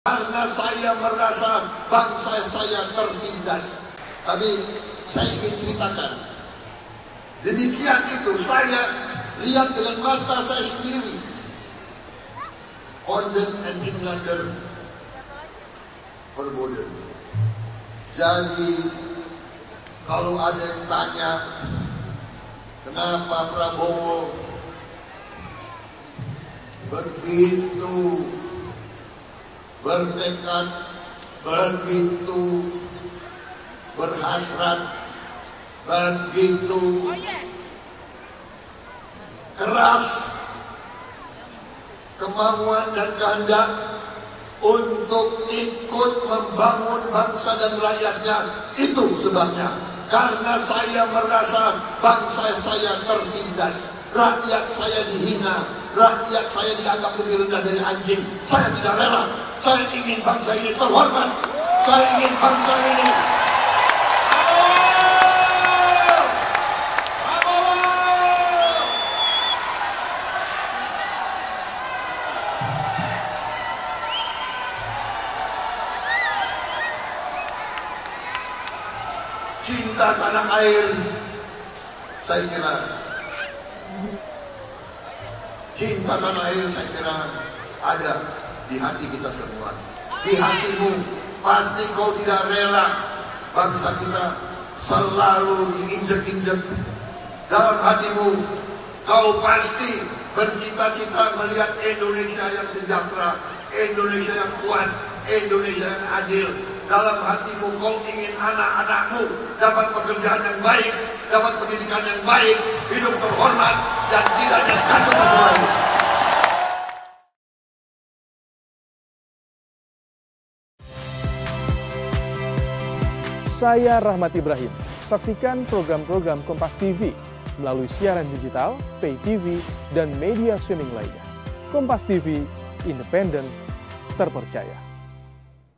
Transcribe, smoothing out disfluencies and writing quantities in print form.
karena saya merasa bangsa saya tertindas. Tapi saya ingin ceritakan, demikian itu saya lihat dengan mata saya sendiri. Orden en Inlander verboden. Jadi kalau ada yang tanya kenapa Prabowo begitu bertekad, begitu berhasrat, begitu keras kemauan dan kehendak untuk ikut membangun bangsa dan rakyatnya. Itu sebabnya, karena saya merasa bangsa saya tertindas, rakyat saya dihina, rakyat saya dianggap lebih rendah dari anjing. Saya tidak rela. Saya ingin bangsa ini terhormat. Saya ingin bangsa ini cinta tanah air. Saya kira cinta tanah air ada di hati kita semua. Di hatimu pasti kau tidak rela bangsa kita selalu diinjek-injek. Dalam hatimu kau pasti bercita-cita melihat Indonesia yang sejahtera, Indonesia yang kuat, Indonesia yang adil. Dalam hatimu kau ingin anak-anakmu dapat pekerjaan yang baik, dapat pendidikan yang baik, hidup terhormat, dan tidak jatuh berselanjut. Saya Rahmat Ibrahim. Saksikan program-program Kompas TV melalui siaran digital, pay TV, dan media streaming lainnya. Kompas TV, independen, terpercaya.